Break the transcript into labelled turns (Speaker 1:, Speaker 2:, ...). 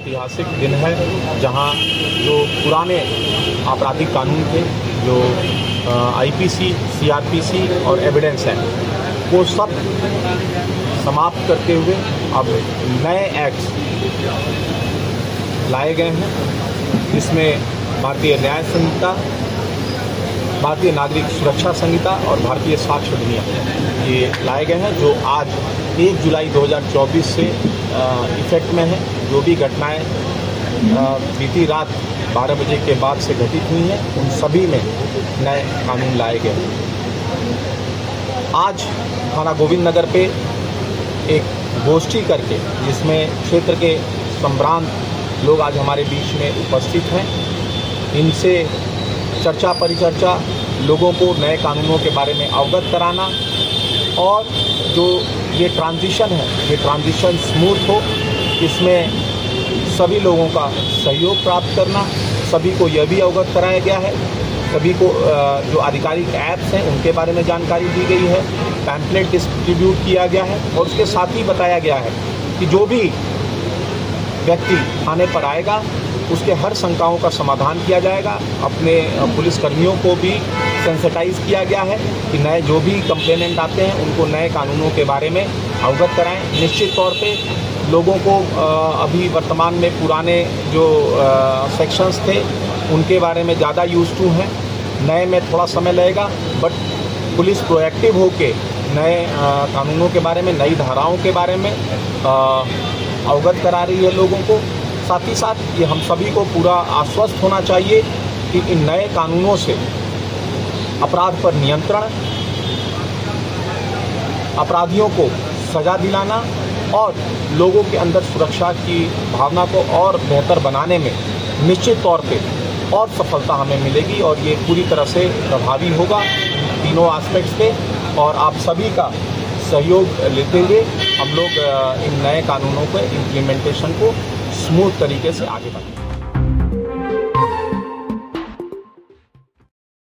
Speaker 1: ऐतिहासिक दिन है जहां जो पुराने आपराधिक कानून थे, जो आईपीसी, सीआरपीसी और एविडेंस है, वो सब समाप्त करते हुए अब नए एक्ट्स लाए गए हैं। इसमें भारतीय न्याय संहिता, भारतीय नागरिक सुरक्षा संहिता और भारतीय साक्ष्य अधिनियम ये लाए गए हैं, जो आज 1 जुलाई 2024 से इफेक्ट में है। जो भी घटनाएं बीती रात 12 बजे के बाद से घटित हुई हैं, उन सभी में नए कानून लाए गए। आज थाना गोविंद नगर पे एक गोष्ठी करके, जिसमें क्षेत्र के संभ्रांत लोग आज हमारे बीच में उपस्थित हैं, इनसे चर्चा परिचर्चा, लोगों को नए कानूनों के बारे में अवगत कराना और जो ये ट्रांजिशन है, ये ट्रांजिशन स्मूथ हो, इसमें सभी लोगों का सहयोग प्राप्त करना। सभी को यह भी अवगत कराया गया है, सभी को जो आधिकारिक ऐप्स हैं उनके बारे में जानकारी दी गई है, पैम्पलेट डिस्ट्रीब्यूट किया गया है और उसके साथ ही बताया गया है कि जो भी व्यक्ति थाने पर आएगा उसके हर शंकाओं का समाधान किया जाएगा। अपने पुलिसकर्मियों को भी सेंसिटाइज किया गया है कि नए जो भी कंप्लेनेंट आते हैं उनको नए कानूनों के बारे में अवगत कराएं। निश्चित तौर पे लोगों को अभी वर्तमान में पुराने जो सेक्शंस थे उनके बारे में ज़्यादा यूज़ टू हैं, नए में थोड़ा समय लगेगा, बट पुलिस प्रोएक्टिव होके नए कानूनों के बारे में, नई धाराओं के बारे में अवगत करा रही है लोगों को। साथ ही साथ ये हम सभी को पूरा आश्वस्त होना चाहिए कि इन नए कानूनों से अपराध पर नियंत्रण, अपराधियों को सज़ा दिलाना और लोगों के अंदर सुरक्षा की भावना को और बेहतर बनाने में निश्चित तौर पे और सफलता हमें मिलेगी और ये पूरी तरह से प्रभावी होगा तीनों एस्पेक्ट्स पे। और आप सभी का सहयोग लेते हुए हम लोग इन नए कानूनों के इम्प्लीमेंटेशन को स्मूथ तरीके से आगे बढ़ाएं।